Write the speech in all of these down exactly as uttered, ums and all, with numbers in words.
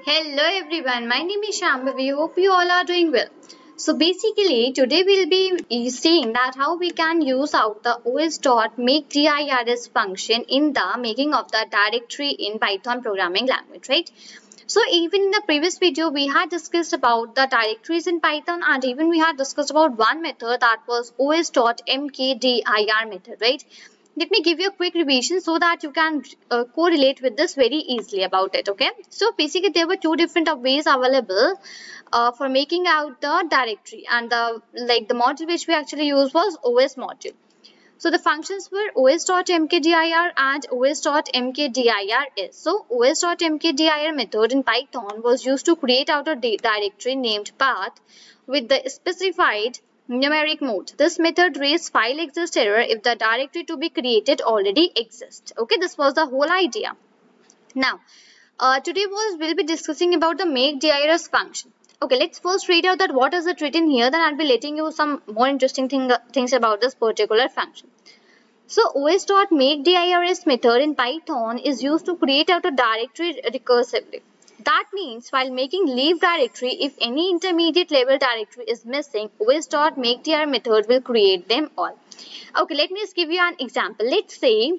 Hello everyone, my name is Shambhavi. Hope you all are doing well. So basically today we'll be seeing that how we can use out the os.makeDirs function in the making of the directory in Python programming language, right? So even in the previous video we had discussed about the directories in Python, and even we had discussed about one method that was os.mkdir method, right? Let me give you a quick revision so that you can uh, correlate with this very easily about it. Okay, so basically there were two different ways available uh, for making out the directory, and the like the module which we actually used was os module. So the functions were os.mkdir and os.mkdirs. So os.mkdir method in Python was used to create out a directory named path with the specified numeric mode. This method raised file exist error if the directory to be created already exists. Okay, this was the whole idea. Now, uh, today was we'll be discussing about the makeDirs function. Okay, let's first read out that what is it written here. Then I'll be letting you some more interesting thing, things about this particular function. So os.makeDirs method in Python is used to create out a directory recursively. That means while making leave directory, if any intermediate level directory is missing, os.makedir method will create them all. Okay, let me just give you an example. Let's say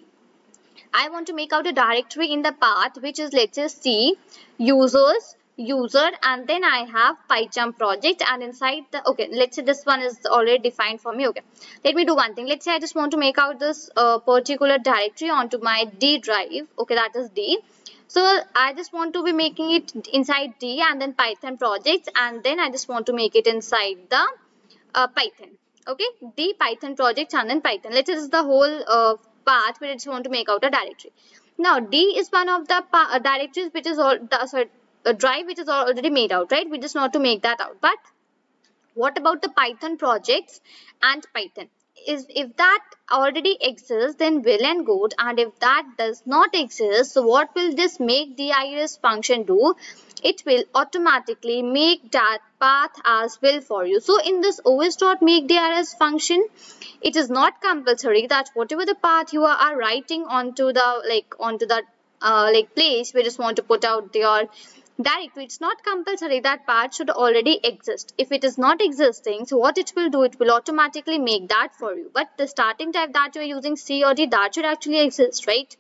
I want to make out a directory in the path which is, let's say, C users user, and then I have PyCharm project, and inside the, okay, let's say this one is already defined for me. Okay, let me do one thing. Let's say I just want to make out this uh, particular directory onto my D drive. Okay, that is D. So I just want to be making it inside D and then Python projects, and then I just want to make it inside the uh, Python. Okay, D Python projects and then Python. Let's say this is the whole uh, path where I just want to make out a directory. Now D is one of the uh, directories which is all the sorry, a drive which is already made out, right? We just want to make that out. But what about the Python projects and Python? Is if that already exists, then well and good, and if that does not exist, so what will this makeDirs function do? It will automatically make that path as well for you. So in this os.makeDirs function, it is not compulsory that whatever the path you are writing onto the like onto the uh, like place, we just want to put out your directory. It's not compulsory that part should already exist. If it is not existing, so what it will do, it will automatically make that for you. But the starting type that you are using C or D, that should actually exist, right?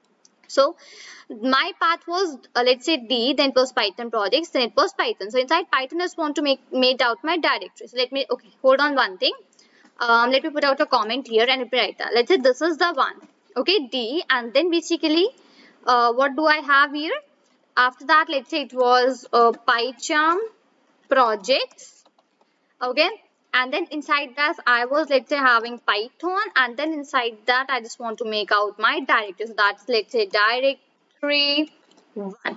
So my path was uh, let's say D, then it was Python projects, then it was Python. So inside Python I just want to make made out my directory. So let me, okay, hold on one thing. Um, let me put out a comment here and write that. Let's say this is the one, okay, D, and then basically uh, what do I have here? After that, let's say it was uh, PyCharm projects, okay, and then inside that I was, let's say, having Python, and then inside that I just want to make out my directory. So that's, let's say, directory one.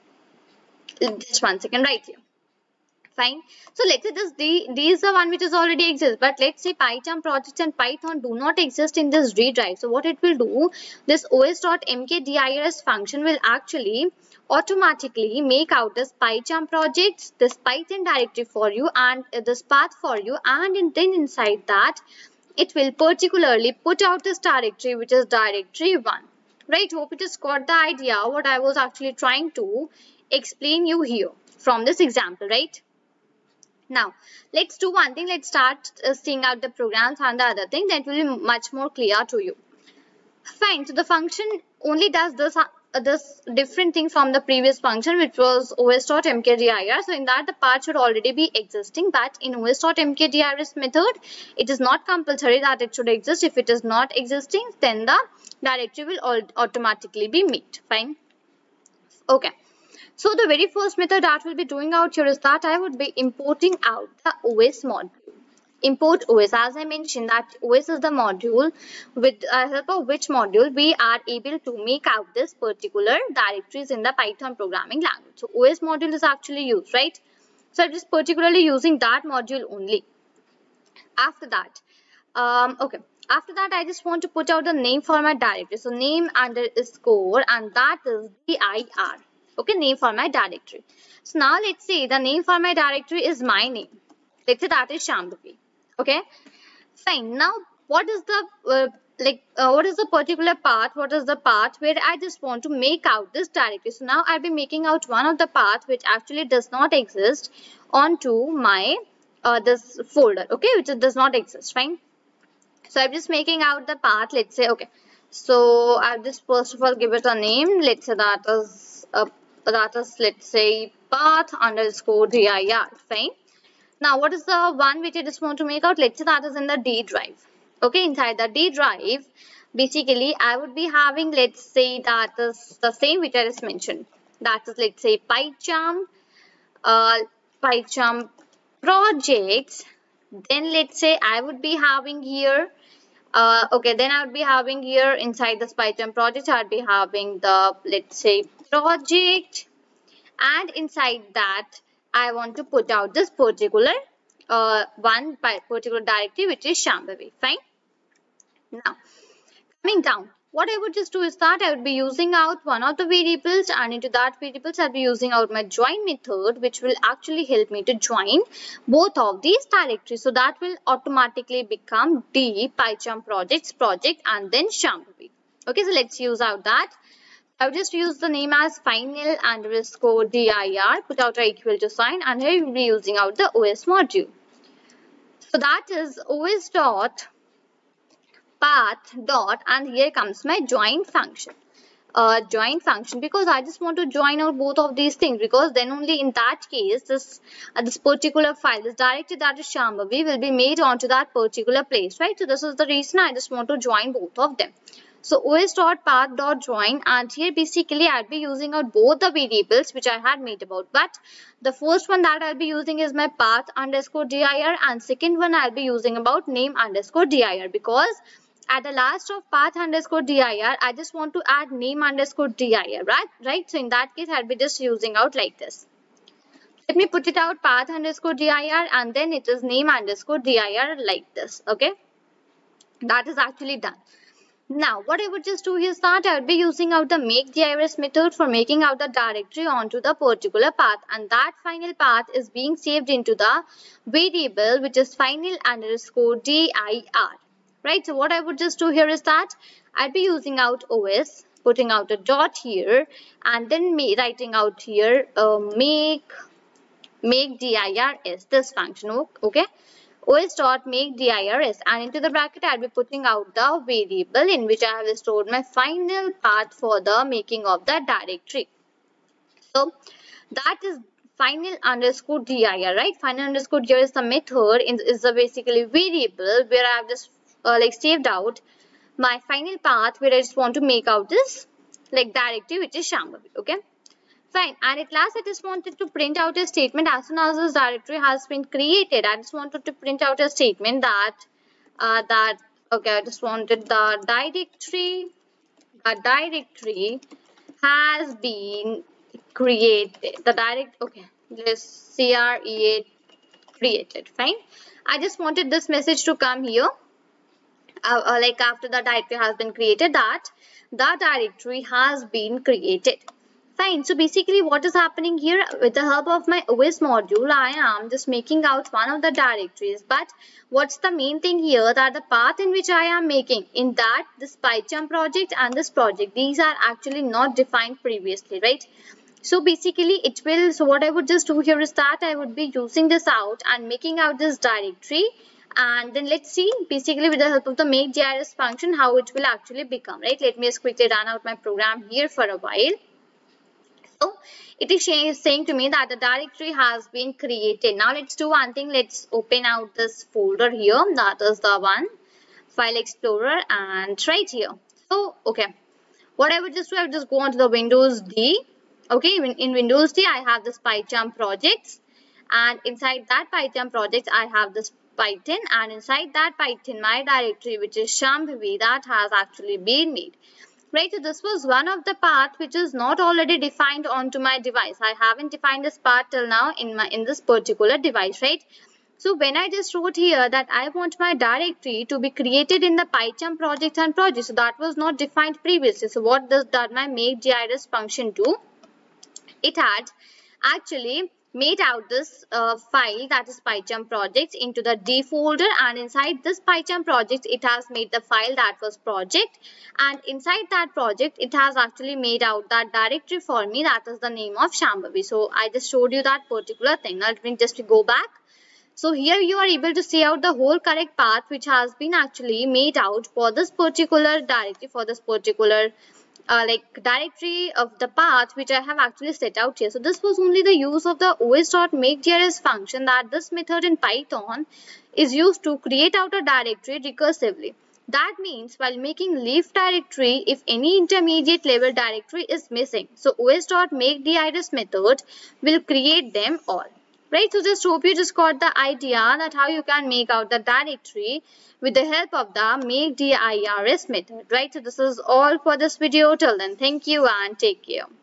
Just one second, right here. Fine. So let's say this D, D is the one which is already exists, but let's say PyCharm projects and Python do not exist in this D drive. So what it will do, this os.mkdirs function will actually automatically make out this PyCharm projects, this Python directory for you, and uh, this path for you, and in, then inside that it will particularly put out this directory which is directory one, right? Hope it has got the idea what I was actually trying to explain you here from this example, right? Now let's do one thing. Let's start uh, seeing out the programs and the other thing, that will be much more clear to you. Fine. So the function only does this uh, this different thing from the previous function, which was os.mkdir. So in that the path should already be existing, but in os.mkdirs method it is not compulsory that it should exist. If it is not existing, then the directory will automatically be made. Fine. Okay. So the very first method that we'll be doing out here is that I would be importing out the O S module. Import O S, as I mentioned that O S is the module with the uh, help of which module we are able to make out this particular directories in the Python programming language. So O S module is actually used, right? So I'm just particularly using that module only. After that, um, okay. After that, I just want to put out the name for my directory. So name underscore, and that is dir. Okay, name for my directory. So now let's say the name for my directory is my name. Let's say that is Shambhavi. Okay, fine. Now what is the uh, like uh, what is the particular path, what is the path where I just want to make out this directory. So now I'll be making out one of the path which actually does not exist onto my uh, this folder, okay, which does not exist, fine. So I'm just making out the path, let's say, okay, so I'll just first of all give it a name, let's say that is uh, that is let's say path underscore dir, fine. Now, what is the one which I just want to make out? Let's say that is in the D drive. Okay, inside the D drive, basically, I would be having, let's say that is the same which I just mentioned. That is, let's say, PyCharm, uh, PyCharm projects. Then, let's say I would be having here, uh, okay, then I would be having here inside the PyCharm project, I would be having the, let's say, project. And inside that I want to put out this particular uh, one particular directory which is Shambhavi, fine. Now coming down, what I would just do is that I would be using out one of the variables, and into that variables I'll be using out my join method, which will actually help me to join both of these directories. So that will automatically become D PyCharm projects project and then Shambhavi. Okay, so let's use out that. I'll just use the name as final underscore dir, put out a equal to sign, and here we'll be using out the O S module. So that is os dot path dot, and here comes my join function. Uh, join function, because I just want to join out both of these things, because then only in that case this uh, this particular file, this directory that is Shambhavi, will be made onto that particular place, right? So this is the reason I just want to join both of them. So os.path.join, and here basically I'll be using out both the variables which I had made about, but the first one that I'll be using is my path underscore dir, and second one I'll be using about name underscore dir, because at the last of path underscore dir I just want to add name underscore dir, right? Right. So in that case I'll be just using out like this. Let me put it out path underscore dir, and then it is name underscore dir like this. Okay, that is actually done. Now, what I would just do is that I would be using out the make dirs method for making out the directory onto the particular path, and that final path is being saved into the variable which is final underscore dir, right? So what I would just do here is that I'd be using out os, putting out a dot here, and then me writing out here uh, make make dirs, this function, okay? os.makeDirs, and into the bracket I'll be putting out the variable in which I have stored my final path for the making of the directory. So that is final underscore dir, right? Final underscore dir is the method, is the basically variable where I have just uh, like saved out my final path where I just want to make out this like directory which is Shambhavi, okay? Fine, and at last I just wanted to print out a statement as soon as this directory has been created. I just wanted to print out a statement that uh, that okay, I just wanted the directory the directory has been created. The direct okay, let's create created. Fine. I just wanted this message to come here. Uh, uh, like after the directory has been created, that the directory has been created. Fine. So basically what is happening here, with the help of my O S module, I am just making out one of the directories. But what's the main thing here, that the path in which I am making, in that this PyCharm project and this project, these are actually not defined previously, right? So basically it will, so what I would just do here is that I would be using this out and making out this directory. And then let's see basically with the help of the make dirs function how it will actually become, right? Let me just quickly run out my program here for a while. So it is saying to me that the directory has been created. Now let's do one thing. Let's open out this folder here. That is the one, File Explorer, and right here. So, okay. What I would just do, I would just go onto the Windows D. Okay, in, in Windows D, I have this PyCharm projects. And inside that PyCharm projects, I have this Python. And inside that Python, my directory, which is Shambhavi, that has actually been made. Right, so this was one of the path which is not already defined onto my device. I haven't defined this path till now in my in this particular device, right? So when I just wrote here that I want my directory to be created in the PyCharm project and project, so that was not defined previously. So what does that my make dirs function do? It had actually made out this uh, file, that is PyCharm projects, into the D folder, and inside this PyCharm project it has made the file that was project, and inside that project it has actually made out that directory for me, that is the name of Shambhavi. So I just showed you that particular thing. Now let me just go back. So here you are able to see out the whole correct path which has been actually made out for this particular directory, for this particular uh, like directory of the path which I have actually set out here. So this was only the use of the os.makejrs function, that this method in Python is used to create out a directory recursively. That means while making leaf directory, if any intermediate level directory is missing, so os.makedirs method will create them all. Right, so just hope you just got the idea that how you can make out the directory with the help of the make dirs method. Right, so this is all for this video. Till then, thank you and take care.